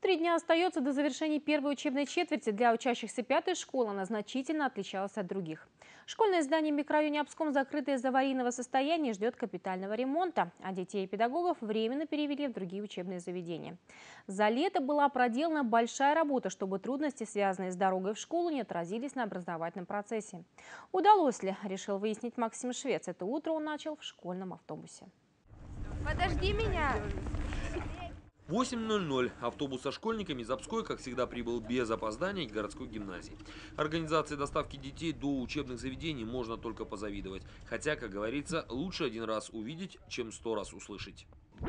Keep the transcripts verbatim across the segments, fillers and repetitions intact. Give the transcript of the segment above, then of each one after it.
Три дня остается до завершения первой учебной четверти. Для учащихся пятой школы она значительно отличалась от других. Школьное здание в микрорайоне Обском, закрытое из аварийного состояния, ждет капитального ремонта, а детей и педагогов временно перевели в другие учебные заведения. За лето была проделана большая работа, чтобы трудности, связанные с дорогой в школу, не отразились на образовательном процессе. Удалось ли, решил выяснить Максим Швец. Это утро он начал в школьном автобусе. Подожди меня! восемь ноль ноль. Автобус со школьниками из Обской, как всегда, прибыл без опозданий к городской гимназии. Организации доставки детей до учебных заведений можно только позавидовать. Хотя, как говорится, лучше один раз увидеть, чем сто раз услышать.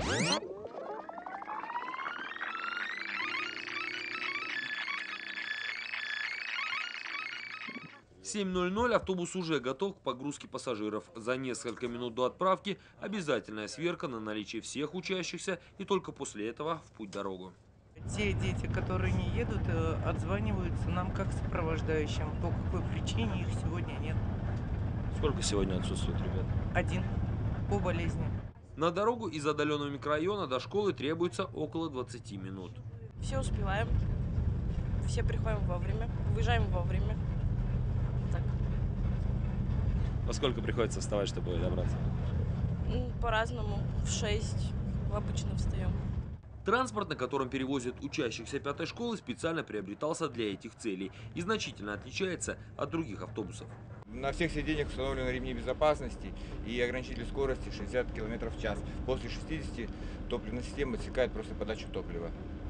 семь ноль ноль автобус уже готов к погрузке пассажиров. За несколько минут до отправки обязательная сверка на наличие всех учащихся, и только после этого в путь-дорогу. Те дети, которые не едут, отзваниваются нам как сопровождающим. По какой причине их сегодня нет. Сколько сегодня отсутствует ребят? Один. По болезни. На дорогу из отдаленного микрорайона до школы требуется около двадцати минут. Все успеваем. Все приходим вовремя. Выезжаем вовремя. Так. Во сколько приходится вставать, чтобы добраться? По-разному. В шесть обычно встаем. Транспорт, на котором перевозят учащихся пятой школы, специально приобретался для этих целей и значительно отличается от других автобусов. На всех сиденьях установлены ремни безопасности и ограничитель скорости шестьдесят километров в час. После шестидесяти топливная система отсекает просто подачу топлива.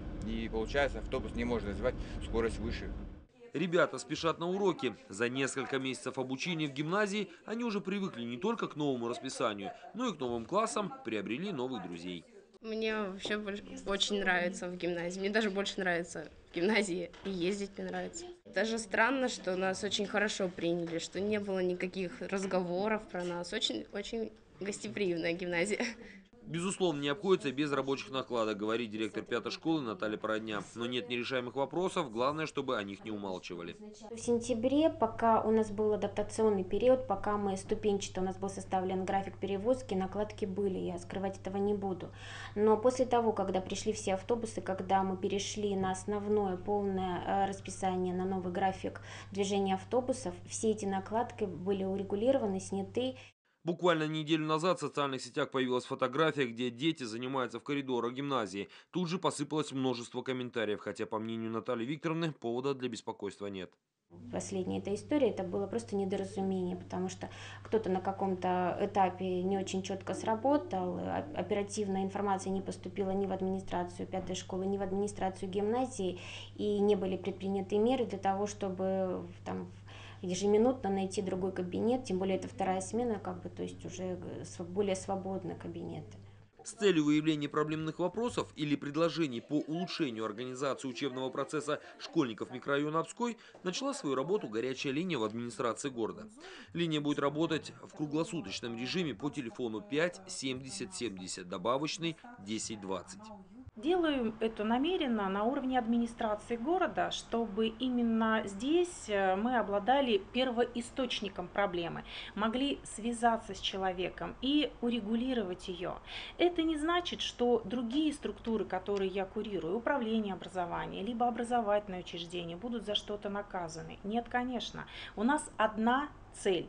И получается, автобус не может развивать скорость выше. Ребята спешат на уроки. За несколько месяцев обучения в гимназии они уже привыкли не только к новому расписанию, но и к новым классам, приобрели новых друзей. Мне вообще очень нравится в гимназии. Мне даже больше нравится в гимназии. И ездить мне нравится. Даже странно, что нас очень хорошо приняли, что не было никаких разговоров про нас. Очень-очень гостеприимная гимназия. Безусловно, не обходится без рабочих накладок, говорит директор пятой школы Наталья Породня. Но нет нерешаемых вопросов, главное, чтобы о них не умалчивали. В сентябре, пока у нас был адаптационный период, пока мы ступенчато, у нас был составлен график перевозки, накладки были, я скрывать этого не буду. Но после того, когда пришли все автобусы, когда мы перешли на основное полное расписание, на новый график движения автобусов, все эти накладки были урегулированы, сняты. Буквально неделю назад в социальных сетях появилась фотография, где дети занимаются в коридорах гимназии. Тут же посыпалось множество комментариев, хотя, по мнению Натальи Викторовны, повода для беспокойства нет. Последняя эта история, это было просто недоразумение, потому что кто-то на каком-то этапе не очень четко сработал, оперативная информация не поступила ни в администрацию пятой школы, ни в администрацию гимназии, и не были предприняты меры для того, чтобы там ежеминутно найти другой кабинет, тем более это вторая смена, как бы, то есть уже более свободный кабинет. С целью выявления проблемных вопросов или предложений по улучшению организации учебного процесса школьников микрорайона Обской начала свою работу горячая линия в администрации города. Линия будет работать в круглосуточном режиме по телефону пять семьдесят семьдесят, добавочный десять двадцать. Делаю это намеренно на уровне администрации города, чтобы именно здесь мы обладали первоисточником проблемы, могли связаться с человеком и урегулировать ее. Это не значит, что другие структуры, которые я курирую, управление образования, либо образовательные учреждения, будут за что-то наказаны. Нет, конечно. У нас одна цель.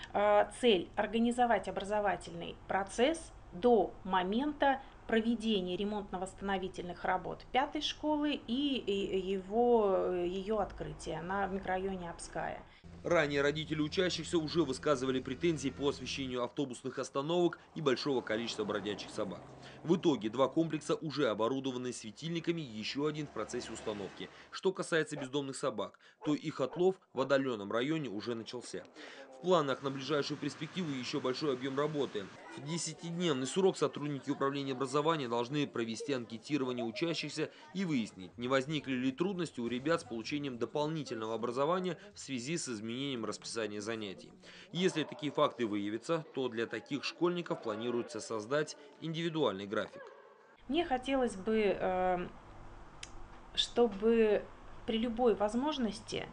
Цель – организовать образовательный процесс до момента проведения ремонтно-восстановительных работ пятой школы и его, ее открытия на микрорайоне Обская. Ранее родители учащихся уже высказывали претензии по освещению автобусных остановок и большого количества бродячих собак. В итоге два комплекса уже оборудованы светильниками, еще один в процессе установки. Что касается бездомных собак, то их отлов в отдаленном районе уже начался. В планах на ближайшую перспективу еще большой объем работы. В десятидневный срок сотрудники управления образования должны провести анкетирование учащихся и выяснить, не возникли ли трудности у ребят с получением дополнительного образования в связи с изменением расписания занятий. Если такие факты выявятся, то для таких школьников планируется создать индивидуальный график. Мне хотелось бы, чтобы при любой возможности,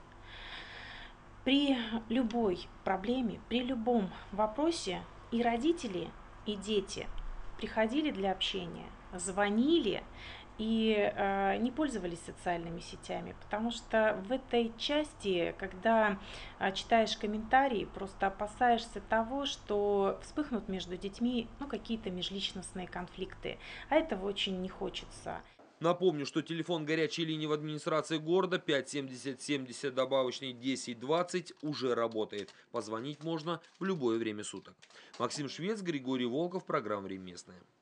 при любой проблеме, при любом вопросе и родители, и дети приходили для общения, звонили и э, не пользовались социальными сетями, потому что в этой части, когда э, читаешь комментарии, просто опасаешься того, что вспыхнут между детьми ну, какие-то межличностные конфликты, а этого очень не хочется. Напомню, что телефон горячей линии в администрации города пять семьдесят семьдесят добавочный десять двадцать уже работает. Позвонить можно в любое время суток. Максим Швец, Григорий Волков, программа «Время местное».